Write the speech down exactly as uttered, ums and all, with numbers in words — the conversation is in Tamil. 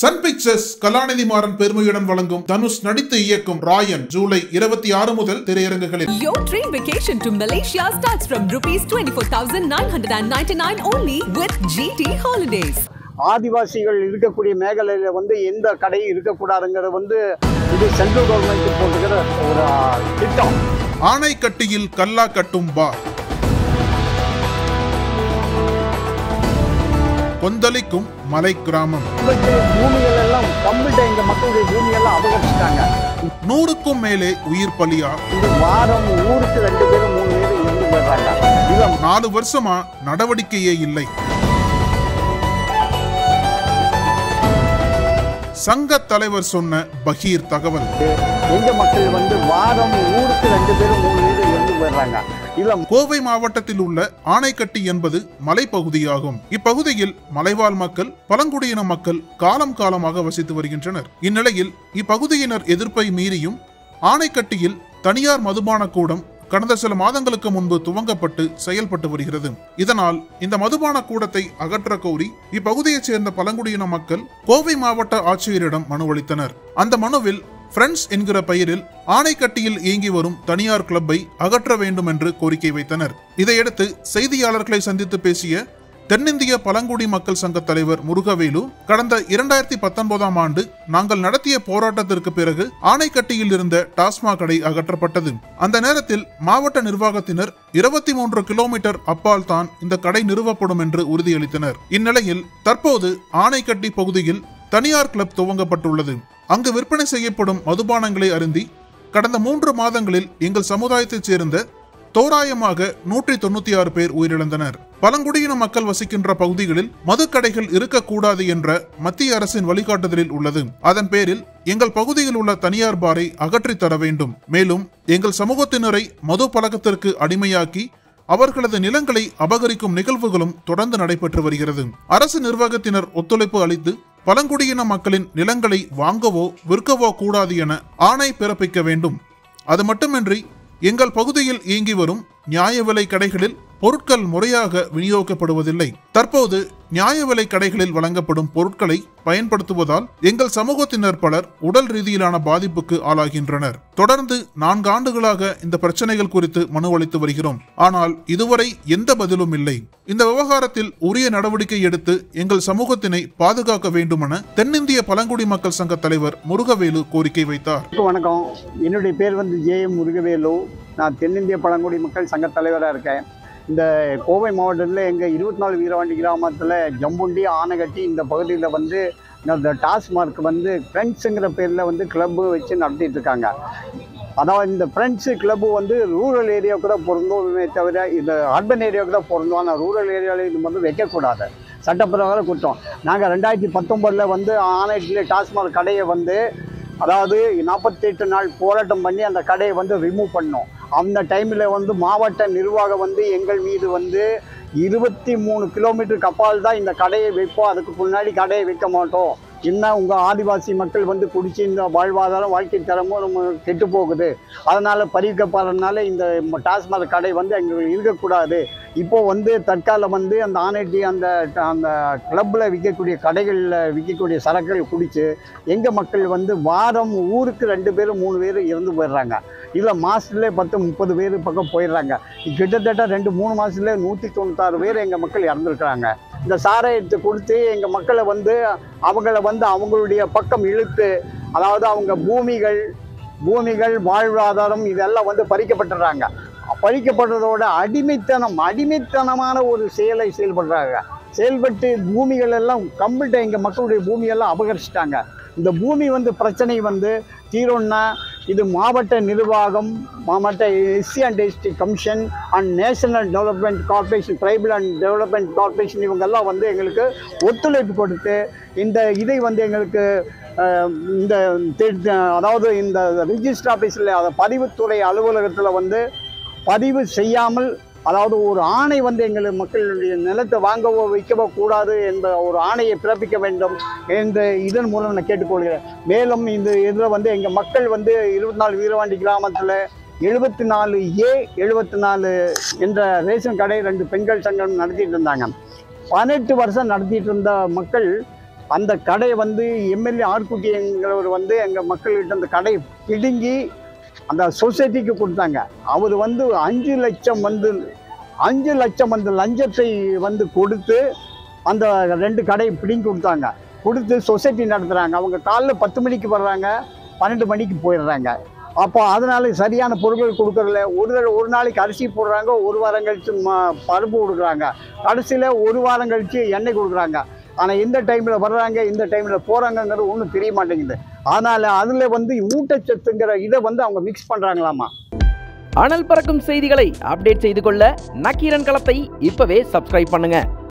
சன் பிக்சர்ஸ் கலாநிதி மாறன் பெருமையுடன் வழங்கும் தனுஷ் நடித்து இயக்கும் ராயன் ஜூலை இருபத்தி ஆறு முதல் திரையரங்குகளில். Your dream vacation to Malaysia starts from rupees twenty-four thousand nine hundred ninety-nine only with G T Holidays. ஆதிவாசிகள் இருக்கக்கூடிய மேഖലயில வந்து எந்த கடையும் இருக்கக்கூடாதுங்கிறது வந்து இது சென்ட்ரல் கவர்மெண்ட் போட்டுக்கிற ஒரு திட்டம். ஆனைக்கட்டியில் கல்லா கட்டும் பார், கொந்தளிக்கும் மலை கிராமம், பூமிகள் எல்லாம் கம்ப்ளீட்டா எங்க மக்களுடைய பூமியெல்லாம் அபகரிச்சிட்டாங்க. நூறுக்கும் மேலே உயிர் பலியா. இந்த வாரம் ஊருக்கு ரெண்டு பேரும் மூணு பேரும் இருந்து போயிடுறாங்க. நாலு வருஷமா நடவடிக்கையே இல்லை. சங்க தலைவர் சொன்ன பகீர் தகவல். எங்க மக்கள் வந்து வாரம் ஊருக்கு ரெண்டு பேரும் மூணு பேரும் இருந்து போயிடுறாங்க. கோவை மாவட்டத்தில் உள்ள ஆனைக்கட்டி என்பது மலைப்பகுதியாகும். இப்பகுதியில் மலைவாழ் மக்கள், பழங்குடியின மக்கள் காலம் காலமாக வசித்து வருகின்றனர். இந்நிலையில் இப்பகுதியினர் எதிர்ப்பை மீறியும் ஆனைக்கட்டியில் தனியார் மதுபான கூடம் கடந்த சில மாதங்களுக்கு முன்பு துவங்கப்பட்டு செயல்பட்டு வருகிறது. இதனால் இந்த மதுபான கூடத்தை அகற்ற கோரி இப்பகுதியைச் சேர்ந்த பழங்குடியின மக்கள் கோவை மாவட்ட ஆட்சியரிடம் மனு அளித்தனர். அந்த மனுவில் ஃப்ரெண்ட்ஸ் என்கிற பெயரில் ஆனைக்கட்டியில் இயங்கி வரும் தனியார் கிளப்பை அகற்ற வேண்டும் என்று கோரிக்கை வைத்தனர். இதையடுத்து செய்தியாளர்களை சந்தித்து பேசிய தென்னிந்திய பழங்குடி மக்கள் சங்க தலைவர் முருகவேலு, கடந்த இரண்டாயிரத்தி பத்தொன்பதாம் ஆண்டு நாங்கள் நடத்திய போராட்டத்திற்கு பிறகு ஆனைக்கட்டியில் இருந்த டாஸ்மாக் கடை அகற்றப்பட்டது. அந்த நேரத்தில் மாவட்ட நிர்வாகத்தினர் இருபத்தி மூன்று கிலோமீட்டர் அப்பால் தான் இந்த கடை நிறுவப்படும் என்று உறுதியளித்தனர். இந்நிலையில் தற்போது ஆனைக்கட்டி பகுதியில் தனியார் கிளப் துவங்கப்பட்டுள்ளது. அங்கு விற்பனை செய்யப்படும் மதுபானங்களை அருந்தி கடந்த மூன்று மாதங்களில் எங்கள் சமுதாயத்தைச் சேர்ந்த தோராயமாக நூற்றி தொண்ணூத்தி ஆறு பேர் உயிரிழந்தனர். பழங்குடியின மக்கள் வசிக்கின்ற பகுதிகளில் மதுக்கடைகள் இருக்கக்கூடாது என்ற மத்திய அரசின் வழிகாட்டுதலில் உள்ளது. அதன் பேரில் எங்கள் பகுதியில் உள்ள தனியார் பாரை அகற்றி தர வேண்டும். மேலும் எங்கள் சமூகத்தினரை மது பழக்கத்திற்கு அடிமையாக்கி அவர்களது நிலங்களை அபகரிக்கும் நிகழ்வுகளும் தொடர்ந்து நடைபெற்று வருகிறது. அரசு நிர்வாகத்தினர் ஒத்துழைப்பு அளித்து பழங்குடியின மக்களின் நிலங்களை வாங்கவோ விற்கவோ கூடாது என ஆணை பிறப்பிக்க வேண்டும். அது மட்டுமின்றி எங்கள் பகுதியில் இயங்கி வரும் நியாய விலை கடைகளில் பொருட்கள் முறையாக விநியோகிக்கப்படுவதில்லை. தற்போது நியாய விலை கடைகளில் வழங்கப்படும் பொருட்களை பயன்படுத்துவதால் எங்கள் சமூகத்தினர் பலர் உடல் ரீதியிலான பாதிப்புக்கு ஆளாகின்றனர். தொடர்ந்து நான்கு ஆண்டுகளாக இந்த பிரச்சனைகள் குறித்து மனு அளித்து வருகிறோம். ஆனால் இதுவரை எந்த பதிலும் இல்லை. இந்த விவகாரத்தில் உரிய நடவடிக்கை எடுத்து எங்கள் சமூகத்தினை பாதுகாக்க வேண்டும் என தென்னிந்திய பழங்குடி மக்கள் சங்க தலைவர் முருகவேலு கோரிக்கை வைத்தார். வணக்கம், என்னுடைய பேர் வந்து ஜே எம் முருகவேலு. நான் தென்னிந்திய பழங்குடி மக்கள் சங்க தலைவராக இருக்கேன். இந்த கோவை மாவட்டத்தில் எங்கள் இருபத்தி நாலு வீரவாண்டி கிராமத்தில் ஜம்புண்டி, ஆனைக்கட்டி இந்த பகுதியில் வந்து இந்த டாஸ்மார்க் வந்து ஃப்ரெண்ட்ஸுங்கிற பேரில் வந்து கிளப்பு வச்சு நடத்திட்டு இருக்காங்க. அதாவது இந்த ஃப்ரெண்ட்ஸு கிளப்பு வந்து ரூரல் ஏரியாவுக்கு தான் பொருந்தோமே தவிர இந்த அர்பன் ஏரியாவுக்கு தான் பொருந்தோம். ஆனால் ரூரல் ஏரியாவில் இது வந்து வைக்கக்கூடாது, சட்டப்பிரகாரம் குற்றம். நாங்கள் ரெண்டாயிரத்தி பத்தொம்பதில் வந்து ஆனைக்கட்டியில் டாஸ்மார்க் கடையை வந்து அதாவது நாற்பத்தி எட்டு நாள் போராட்டம் பண்ணி அந்த கடையை வந்து ரிமூவ் பண்ணோம். அந்த டைமில் வந்து மாவட்ட நிர்வாகம் வந்து எங்கள் மீது வந்து இருபத்தி மூணு கிலோமீட்டருக்கு அப்பால் தான் இந்த கடையை வைப்போம், அதுக்கு முன்னாடி கடையை வைக்க மாட்டோம், என்ன உங்கள் ஆதிவாசி மக்கள் வந்து குடிச்சு இந்த வாழ்வாதாரம் வாழ்க்கை தரமும் நம்ம கெட்டு போகுது, அதனால் பறிக்கப்படுறதுனால இந்த டாஸ்மாக் கடை வந்து எங்களுக்கு இருக்கக்கூடாது. இப்போது வந்து தற்காலம் வந்து அந்த ஆனைட்டி அந்த அந்த கிளப்பில் விற்கக்கூடிய கடைகளில் விற்கக்கூடிய சரக்குகள் குடித்து எங்கள் மக்கள் வந்து வாரம் ஊருக்கு ரெண்டு பேரும் மூணு பேர் இறந்து போயிடுறாங்க. இதில் மாதத்துலேயே பத்து முப்பது பேர் பக்கம் போயிடுறாங்க. கிட்டத்தட்ட ரெண்டு மூணு மாதத்துல நூற்றி தொண்ணூத்தாறு பேர் எங்கள் மக்கள் இறந்துருக்குறாங்க. இந்த சாராயத்தை கொடுத்து எங்கள் மக்களை வந்து அவங்கள வந்து அவங்களுடைய பக்கம் இழுத்து, அதாவது அவங்க பூமிகள் பூமிகள் வாழ்வாதாரம் இதெல்லாம் வந்து பறிக்கப்பட்டுறாங்க. பறிக்கப்படுறதோட அடிமைத்தனம் அடிமைத்தனமான ஒரு செயலை செயல்படுறாங்க. செயல்பட்டு பூமிகள் எல்லாம் கம்ப்ளீட்டாக எங்கள் மக்களுடைய பூமியெல்லாம் அபகரிச்சிட்டாங்க. இந்த பூமி வந்து பிரச்சனை வந்து தீரோன்னா இது மாவட்ட நிர்வாகம், மாவட்ட SC and ST commission and national development corporation, tribal and development corporation இவங்கெல்லாம் வந்து எங்களுக்கு ஒத்துழைப்பு கொடுத்து இந்த இதை வந்து எங்களுக்கு இந்த அதாவது இந்த ரிஜிஸ்டர் ஆஃபீஸில் அதை பதிவுத்துறை அலுவலகத்தில் வந்து பதிவு செய்யாமல், அதாவது ஒரு ஆணை வந்து எங்கள் மக்களுடைய நிலத்தை வாங்கவோ வைக்கவோ கூடாது என்ற ஒரு ஆணையை பிறப்பிக்க வேண்டும் என்று இதன் மூலம் நான் கேட்டுக்கொள்கிறேன். மேலும் இந்த இதில் வந்து எங்கள் மக்கள் வந்து இருபத்தி நாலு வீரவாண்டி கிராமத்தில் எழுபத்தி நாலு ஏ எழுபத்தி நாலு என்ற ரேஷன் கடை ரெண்டு பெண்கள் சங்கம் நடத்திட்டு இருந்தாங்க. பதினெட்டு வருஷம் நடத்திட்டு இருந்த மக்கள் அந்த கடையை வந்து எம்எல்ஏ ஆர்குட்டி என்கிறவர் வந்து எங்கள் மக்கள்கிட்ட அந்த கடையை பிடுங்கி அந்த சொசைட்டிக்கு கொடுத்தாங்க. அவர் வந்து அஞ்சு லட்சம் வந்து அஞ்சு லட்சம் வந்து லஞ்சத்தை வந்து கொடுத்து அந்த ரெண்டு கடையை பிடிங்கி கொடுத்தாங்க. கொடுத்து சொசைட்டி நடத்துகிறாங்க. அவங்க காலைல பத்து மணிக்கு வர்றாங்க, பன்னெண்டு மணிக்கு போயிடுறாங்க. அப்போ அதனால சரியான பொருட்கள் கொடுக்கறதில்ல. ஒரு தடவை ஒரு நாளைக்கு அரிசி போடுறாங்க, ஒரு வாரம் கழித்து ம பருப்பு கொடுக்குறாங்க, கடைசியில் ஒரு வாரம் கழித்து எண்ணெய் கொடுக்குறாங்க. ஆனால் எந்த டைமில் வர்றாங்க, இந்த டைமில் போகிறாங்கங்கிறது ஒன்றும் தெரிய மாட்டேங்குது. அதனால் அதில் வந்து ஊட்டச்சத்துங்கிற இதை வந்து அவங்க மிக்ஸ் பண்ணுறாங்களாமா. அனல் பறக்கும் செய்திகளை அப்டேட் செய்து கொள்ள நக்கீரன் களத்தை இப்பவே சப்ஸ்கிரைப் பண்ணுங்க.